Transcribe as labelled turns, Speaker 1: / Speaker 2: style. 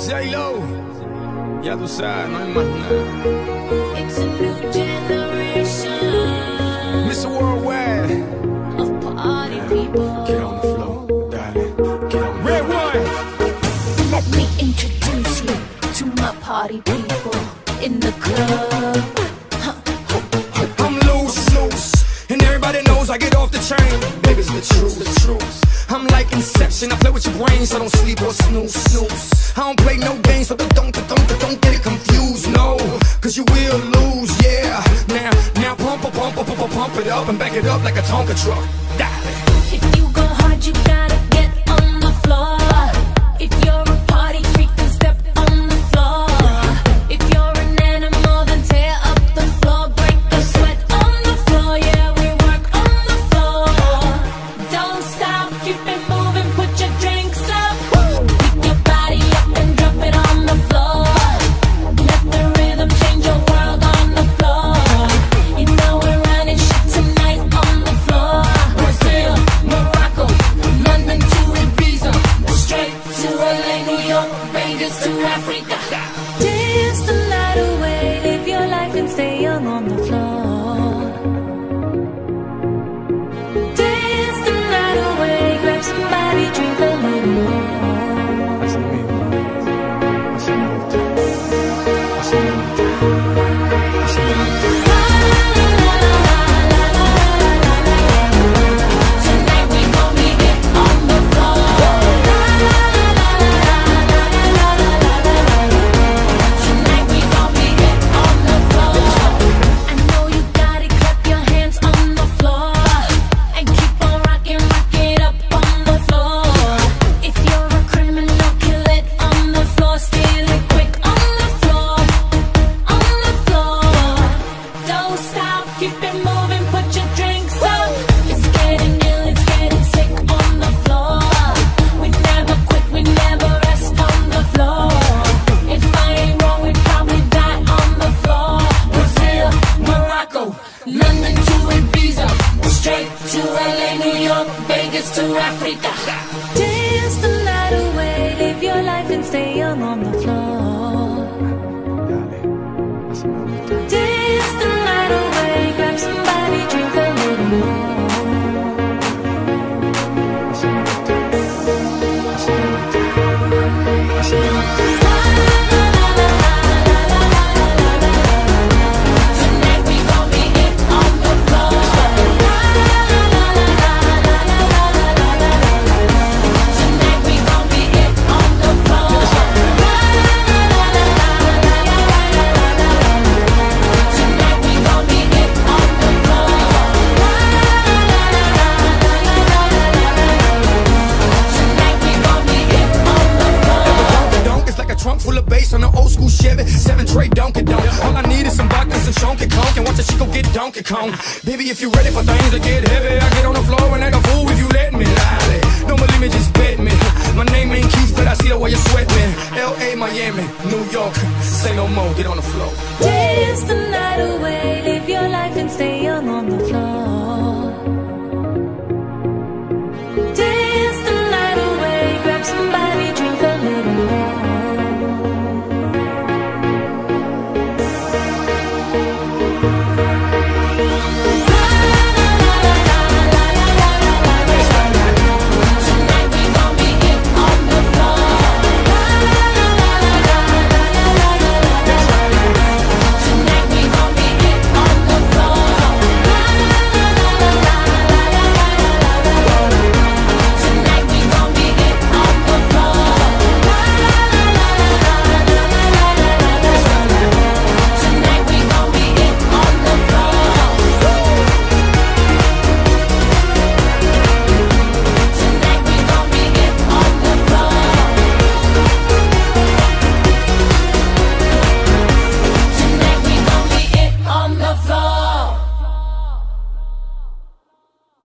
Speaker 1: J-Lo, ya tú sabes, no hay más nada.
Speaker 2: It's a new generation
Speaker 1: Mr. Worldwide,
Speaker 2: of party people.
Speaker 1: get on the floor, darling, get on the Red one.
Speaker 2: Let me introduce you to my party people in the club.
Speaker 1: I'm loose, and everybody knows I get off the chain. Baby, it's the truth. I'm like Inception, I play with your brain, so don't sleep or snooze. I don't play no games, so don't get it confused, no, cause you will lose, yeah. Now pump it up and back it up like a Tonka truck.
Speaker 2: If you go hard, you gotta get on the floor. If you're a party freak, then step on the floor. If you're an animal, then tear up the floor. Break the sweat on the floor, yeah, we work on the floor. Don't stop, keep it moving, put your drinks up. Pick your body up and drop it on the floor. Let the rhythm change your world on the floor. You know we're running shit tonight on the floor. Brazil, Morocco, London to Ibiza, straight to LA, New York, Vegas to Africa. Dance the night away, live your life and stay young on the floor. Dance the night away, grab somebody, drink a little more. Tonight we gon' be it on the floor. Tonight we gon' be it on the floor. I know you got it, clap your hands on the floor and keep on rocking, rock it up on the floor. If you're a criminal, kill it on the floor, steal it quick on the floor, on the floor. Don't stop, keep it moving, put your drinks up. It's getting ill, it's getting sick on the floor. We never quit, we never rest on the floor. If I ain't wrong, we probably die on the floor. Brazil, Morocco, London to Ibiza, straight to LA, New York, Vegas to Africa. Dance the night away, live your life and stay young on the floor. Dance the night away, grab somebody, drink a little more. Tonight we gon' be it on the floor. Tonight we gon' be it on the floor. Tonight we gon' be it on the floor. Tonight we gon' be it on the floor.
Speaker 1: Donk is like a trunk full of bass on an old school Chevy 7 tray Donkey Donk. All I need is some vodka, some Chonky Conk, and watch a chico get Donkey Kong. Baby, if you're ready for things to get heavy, I get on the floor